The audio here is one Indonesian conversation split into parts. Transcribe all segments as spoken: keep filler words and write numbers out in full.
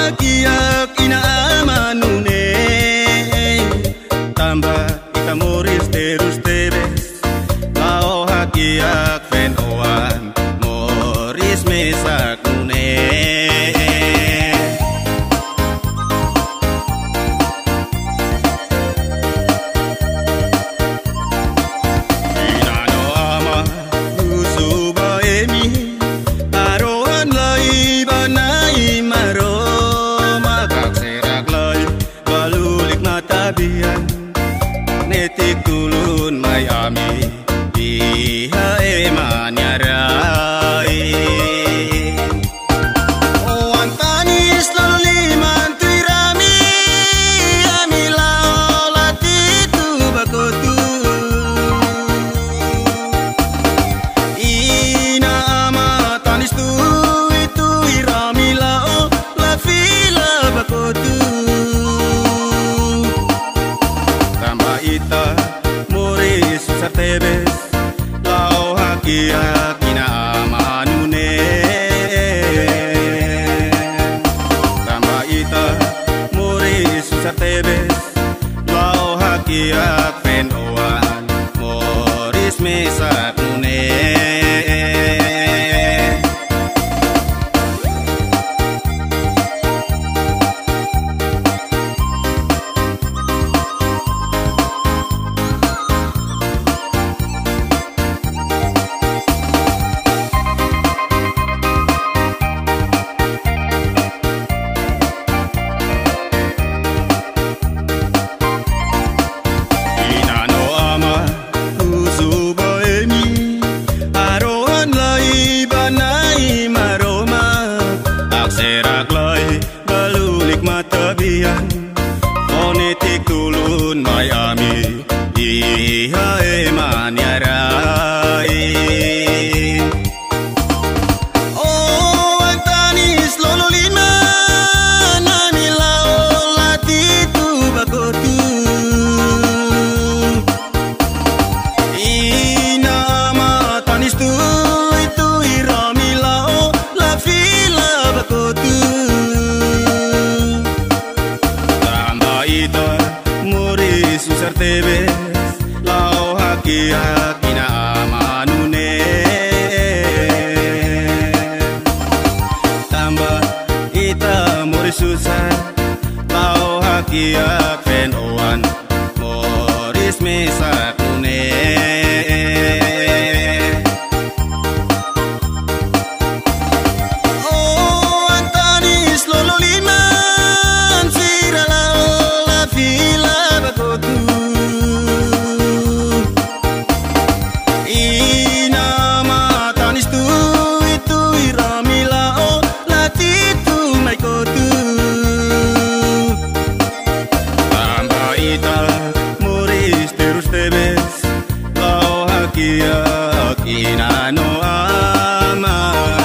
hakiak inaamanune tambah ita moris terus teres lao hakiak fen oan moris mesak nune inano ama usuba emi aroan lai banai maro magak serak lai balulik matabian netik tulun Miami iha eman nyarai oan tanis lalu liman tuirami amila olati tu bakotu ina ama tanis tu itu iramila o la fila bakotu tambah ita moris susah tebes lao hakiak inaamanune tambah ita moris susah tebes lao hakiak fen oan moris mesak nune inano ama usuba emi aroan lai banai maroma akserak lai balulik matabian fonetik tulun Miami iha eman nyarai oh antanis lolo lima namila olati tu bakotu ina matanis tu itu iramila o la fila bakotu tambah ita moris susar tebes lao hakiak inaamanune tambah ita moris susar lao hakiak fen oan moris mesak nune oh antanis lolo liman sirala la fila bakotu ina matanis tu itu iramila o lati tu maikotu tambah ita moris terus tebes lao hakiak inano ama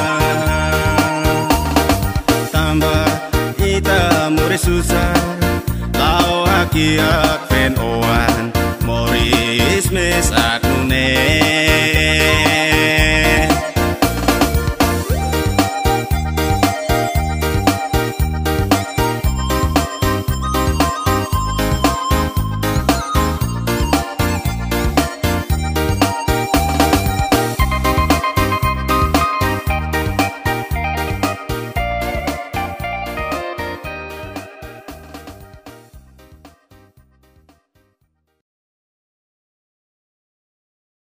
tambah ita moris susah lao hakiak fen oan moris mesak nune